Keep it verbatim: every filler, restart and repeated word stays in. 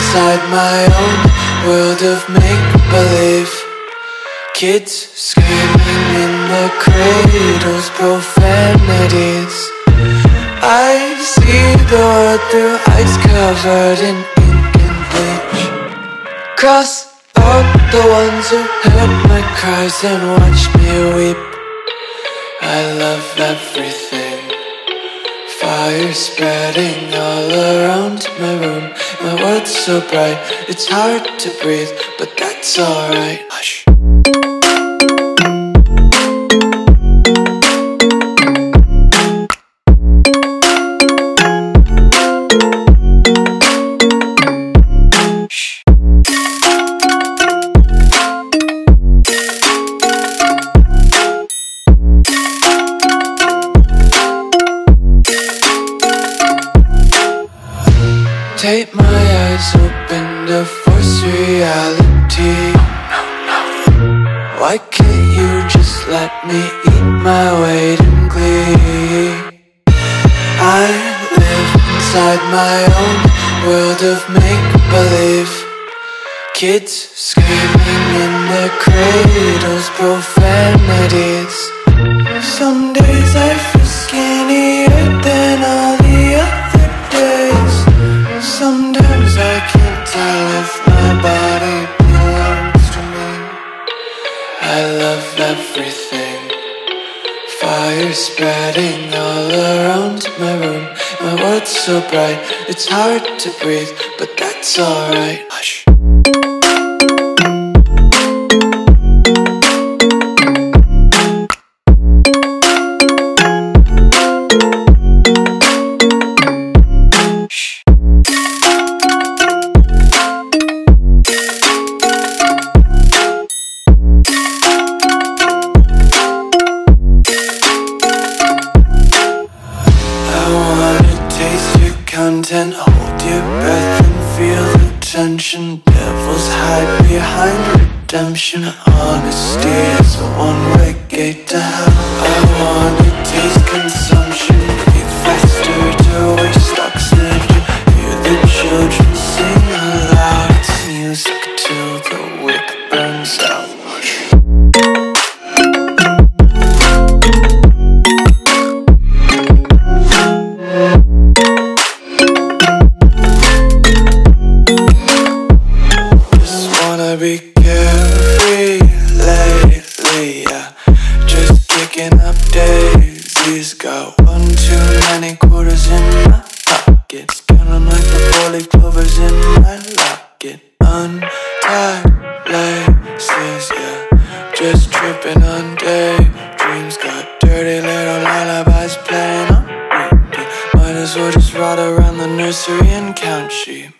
inside my own world of make-believe. Kids screaming in their cradles, profanities. I see the world through eyes covered in ink and bleach. Cross out the ones who heard my cries and watched me weep. I love everything. Fire spreading all around my room. My world's so bright, it's hard to breathe, but that's alright. Hush. Take my eyes open to force reality. Why can't you just let me eat my weight in glee? I live inside my own world of make-believe. Kids screaming in their cradles, profanities. Some days I feel skinnier than all the other days. Sometimes I can't tell if my body belongs to me. I love everything. Fire spreading all around my room. My world's so bright, it's hard to breathe, but that's alright. Hush. Content, hold your breath and feel the tension. Devils hide behind redemption. Honesty is a one-way gate to hell. I wanna taste consumption, breathe faster to waste oxygen. Hear the children sing aloud. It's music till the wick burns out. Be carefree lately, yeah. Just kicking up daisies. Got one too many quarters in my pockets. Counting like the four-leaf clovers in my locket. Untied laces, yeah. Just tripping on daydreams. Got dirty little lullabies playing on repeat. Might as well just ride around the nursery and count sheep.